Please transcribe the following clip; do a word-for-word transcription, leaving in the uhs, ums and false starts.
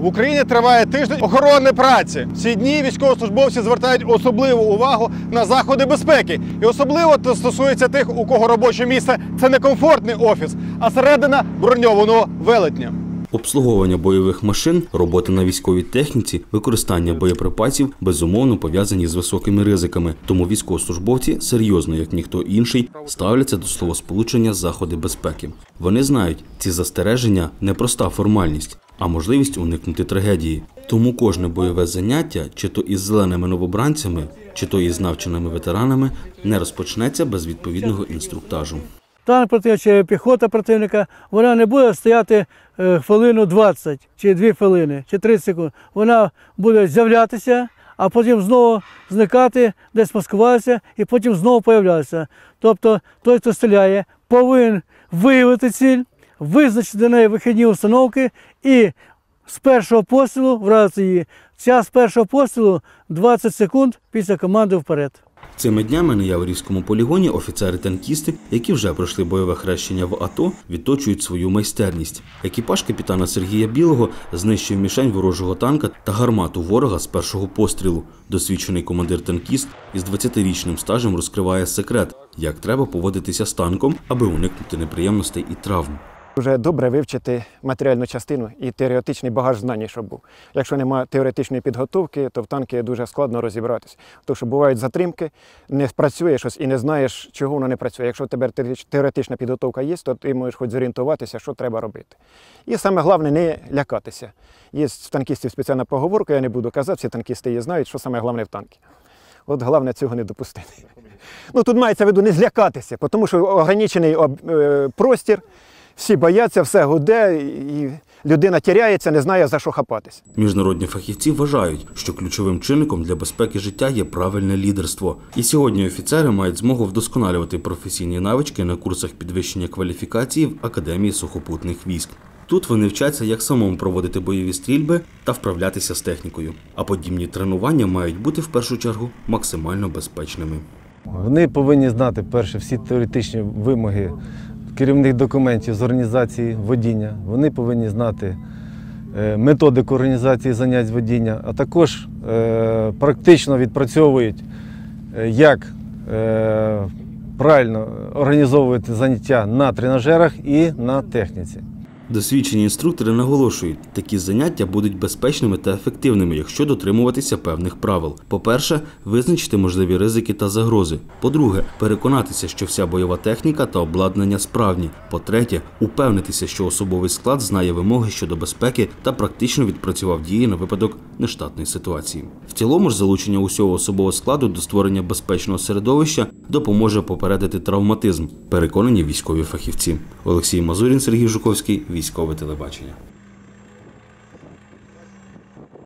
В Україні триває тиждень охоронної праці. В ці дні військовослужбовці звертають особливу увагу на заходи безпеки. І особливо це стосується тих, у кого робоче місце – це не комфортний офіс, а середина броньованого велетня. Обслуговування бойових машин, робота на військовій техніці, використання боєприпасів безумовно пов'язані з високими ризиками. Тому військовослужбовці серйозно, як ніхто інший, ставляться до словосполучення «заходи безпеки». Вони знають, ці застереження – не проста формальність, а можливість уникнути трагедії. Тому кожне бойове заняття, чи то із зеленими новобранцями, чи то із навченими ветеранами, не розпочнеться без відповідного інструктажу. Танк противника чи піхота противника, вона не буде стояти хвилину двадцять, чи дві хвилини, чи тридцять секунд. Вона буде з'являтися, а потім знову зникати, десь маскуватися, і потім знову з'являтися. Тобто той, хто стріляє, повинен виявити ціль, визначити до неї вихідні установки і з першого пострілу вразити її. Час першого пострілу двадцять секунд після команди вперед. Цими днями на Яворівському полігоні офіцери-танкісти, які вже пройшли бойове хрещення в АТО, відточують свою майстерність. Екіпаж капітана Сергія Білого знищив мішень ворожого танка та гармату ворога з першого пострілу. Досвідчений командир-танкіст із двадцятирічним стажем розкриває секрет, як треба поводитися з танком, аби уникнути неприємностей і травм. Дуже добре вивчити матеріальну частину і теоретичний багаж знань, щоб був. Якщо немає теоретичної підготовки, то в танки дуже складно розібратися. Тому що бувають затримки, не працює щось і не знаєш, чого воно не працює. Якщо у тебе теоретична підготовка є, то ти можеш хоч зорієнтуватися, що треба робити. І саме головне – не лякатися. Є в танкістів спеціальна поговорка, я не буду казати, всі танкісти її знають, що саме головне в танкі. От головне цього не допустити. Ну, тут мається в виду не злякатися, тому що ограничений простір, всі бояться, все гуде, і людина тіряється, не знає, за що хапатись. Міжнародні фахівці вважають, що ключовим чинником для безпеки життя є правильне лідерство. І сьогодні офіцери мають змогу вдосконалювати професійні навички на курсах підвищення кваліфікації в Академії сухопутних військ. Тут вони вчаться, як самому проводити бойові стрільби та вправлятися з технікою. А подібні тренування мають бути в першу чергу максимально безпечними. Вони повинні знати, перше, всі теоретичні вимоги керівних документів з організації водіння. Вони повинні знати методику організації занять з водіння, а також е, практично відпрацьовують, як е, правильно організовувати заняття на тренажерах і на техніці. Досвідчені інструктори наголошують, такі заняття будуть безпечними та ефективними, якщо дотримуватися певних правил. По-перше, визначити можливі ризики та загрози. По-друге, переконатися, що вся бойова техніка та обладнання справні. По-третє, упевнитися, що особовий склад знає вимоги щодо безпеки та практично відпрацював дії на випадок нештатної ситуації. В цілому ж залучення усього особового складу до створення безпечного середовища допоможе попередити травматизм, переконані військові фахівці. Олексій Мазурін, Сергій Жуковський, Військове телебачення.